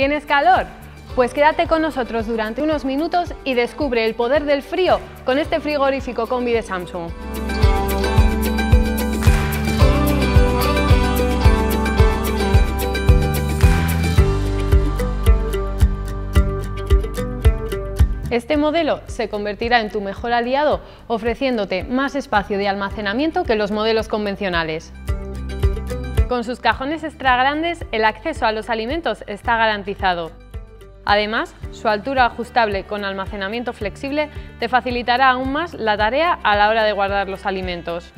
¿Tienes calor? Pues quédate con nosotros durante unos minutos y descubre el poder del frío con este frigorífico combi de Samsung. Este modelo se convertirá en tu mejor aliado, ofreciéndote más espacio de almacenamiento que los modelos convencionales. Con sus cajones extra grandes, el acceso a los alimentos está garantizado. Además, su altura ajustable con almacenamiento flexible te facilitará aún más la tarea a la hora de guardar los alimentos.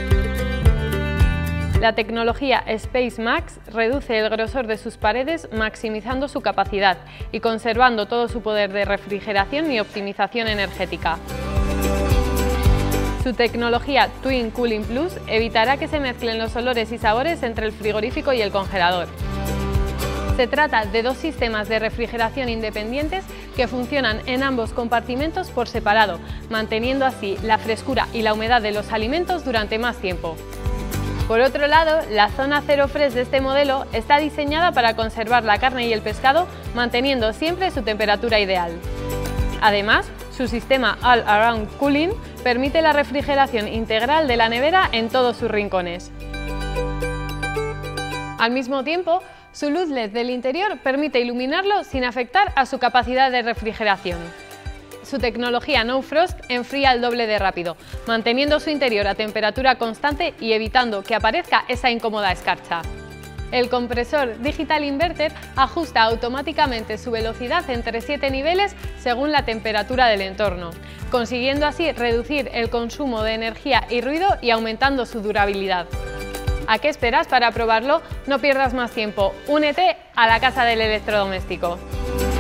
La tecnología Space Max reduce el grosor de sus paredes maximizando su capacidad y conservando todo su poder de refrigeración y optimización energética. Su tecnología Twin Cooling Plus evitará que se mezclen los olores y sabores entre el frigorífico y el congelador. Se trata de dos sistemas de refrigeración independientes que funcionan en ambos compartimentos por separado, manteniendo así la frescura y la humedad de los alimentos durante más tiempo. Por otro lado, la zona Zero Fresh de este modelo está diseñada para conservar la carne y el pescado, manteniendo siempre su temperatura ideal. Además, su sistema All Around Cooling permite la refrigeración integral de la nevera en todos sus rincones. Al mismo tiempo, su luz LED del interior permite iluminarlo sin afectar a su capacidad de refrigeración. Su tecnología No Frost enfría el doble de rápido, manteniendo su interior a temperatura constante y evitando que aparezca esa incómoda escarcha. El compresor Digital Inverter ajusta automáticamente su velocidad entre 7 niveles según la temperatura del entorno, consiguiendo así reducir el consumo de energía y ruido y aumentando su durabilidad. ¿A qué esperas para probarlo? No pierdas más tiempo, únete a la casa del electrodoméstico.